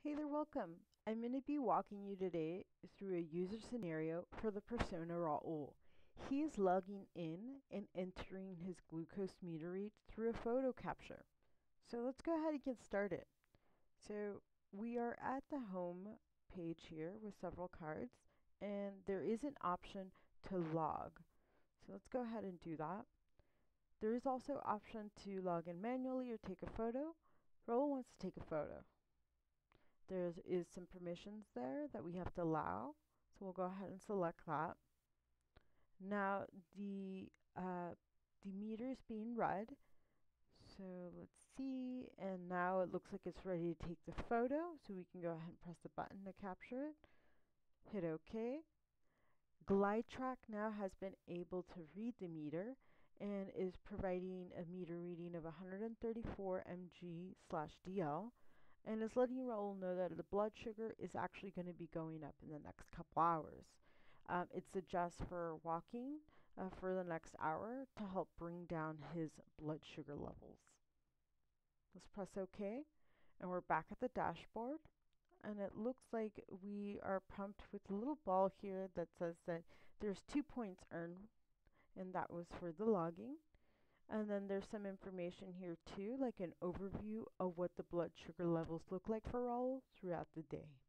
Hey there, welcome. I'm going to be walking you today through a user scenario for the persona Raul. He is logging in and entering his glucose meter read through a photo capture. So let's go ahead and get started. So we are at the home page here with several cards, and there is an option to log. So let's go ahead and do that. There is also an option to log in manually or take a photo. Raul wants to take a photo. There is some permissions there that we have to allow. So we'll go ahead and select that. Now the meter is being read. So let's see, and now it looks like it's ready to take the photo. So we can go ahead and press the button to capture it. Hit OK. GlyTrk now has been able to read the meter and is providing a meter reading of 134 mg/dl. And is letting Raul know that the blood sugar is actually going to be going up in the next couple hours. It suggests for walking for the next hour to help bring down his blood sugar levels. Let's press OK, and we're back at the dashboard. And it looks like we are prompted with a little ball here that says that there's 2 points earned, and that was for the logging. And then there's some information here too, like an overview of what the blood sugar levels look like for Raul throughout the day.